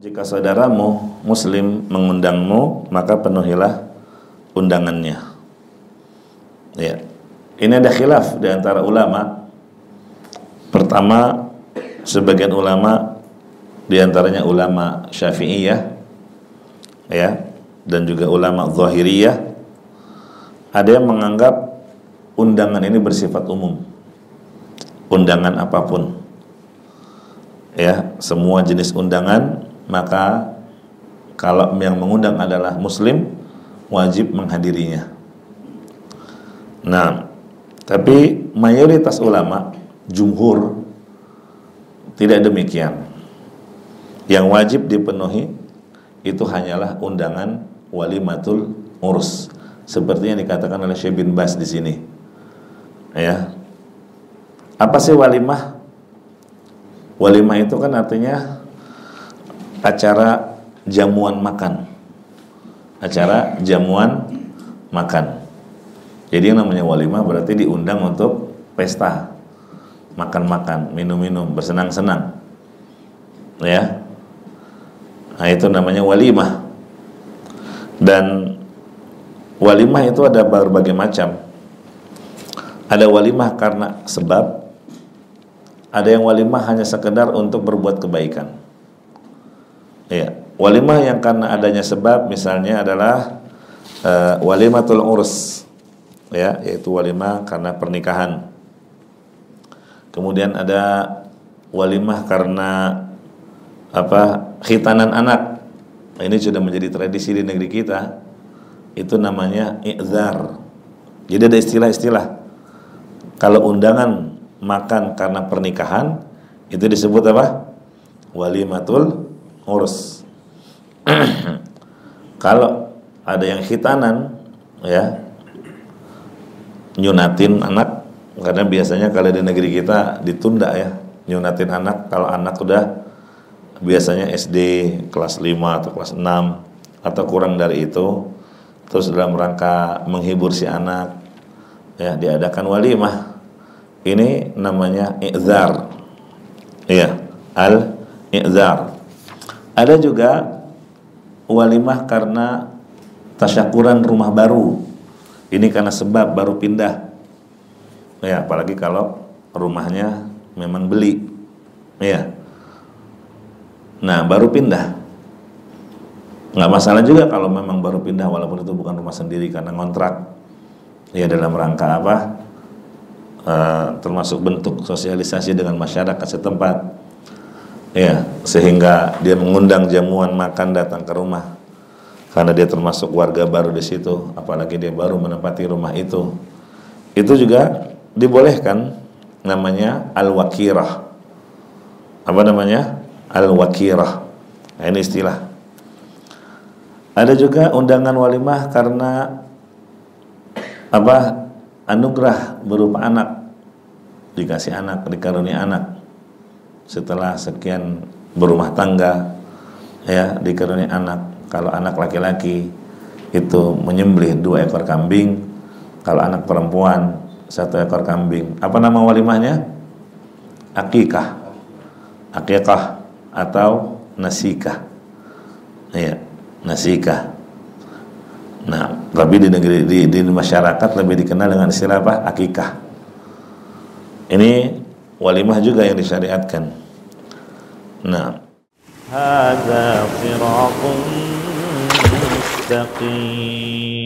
Jika saudaramu muslim mengundangmu, maka penuhilah undangannya. Ya. Ini ada khilaf di antara ulama. Pertama, sebagian ulama di antaranya ulama Syafi'iyah ya, dan juga ulama Zahiriyah, ada yang menganggap undangan ini bersifat umum. Undangan apapun. Ya, semua jenis undangan, maka kalau yang mengundang adalah muslim, wajib menghadirinya. Nah, tapi mayoritas ulama, jumhur, tidak demikian. Yang wajib dipenuhi itu hanyalah undangan walimatul urs, seperti yang dikatakan oleh Syekh bin Baz di sini. Ya. Apa sih walimah? Walimah itu kan artinya acara jamuan makan. Acara jamuan makan. Jadi yang namanya walimah berarti diundang untuk pesta, makan-makan, minum-minum, bersenang-senang. Ya. Nah, itu namanya walimah. Dan walimah itu ada berbagai macam. Ada walimah karena sebab, ada yang walimah hanya sekedar untuk berbuat kebaikan. Ya, walimah yang karena adanya sebab misalnya adalah walimatul urs, ya, yaitu walimah karena pernikahan. Kemudian ada walimah karena khitanan anak. Ini sudah menjadi tradisi di negeri kita. Itu namanya i'zar. Jadi ada istilah-istilah. Kalau undangan makan karena pernikahan, itu disebut apa? Walimatul urs. Kalau ada yang khitanan, ya, nyunatin anak, karena biasanya kalau di negeri kita ditunda ya, nyunatin anak. Kalau anak udah biasanya SD kelas 5 atau kelas 6 atau kurang dari itu, terus dalam rangka menghibur si anak, ya, diadakan walimah. Ini namanya i'zar. Iya, al-i'zar. Ada juga walimah karena tasyakuran rumah baru. Ini karena sebab baru pindah. Ya, apalagi kalau rumahnya memang beli. Ya. Nah, baru pindah. Nggak masalah juga kalau memang baru pindah walaupun itu bukan rumah sendiri karena ngontrak. Ya, dalam rangka apa? Termasuk bentuk sosialisasi dengan masyarakat setempat. Ya, sehingga dia mengundang jamuan makan datang ke rumah karena dia termasuk warga baru di situ, apalagi dia baru menempati rumah itu. Itu juga dibolehkan, namanya al-wakirah. Apa namanya? Al-wakirah. Nah, ini istilah. Ada juga undangan walimah karena anugerah berupa anak, dikasih anak, dikaruniai anak. Setelah sekian berumah tangga, ya, dikaruniai anak. Kalau anak laki-laki itu menyembelih 2 ekor kambing, kalau anak perempuan 1 ekor kambing. Apa nama walimahnya? Akikah, akikah atau nasikah. Ya, nasikah. Nah, tapi di negeri di masyarakat lebih dikenal dengan istilah apa? Akikah. Ini walimah juga yang disyariatkan. Nah, hadza siratun mustaqim.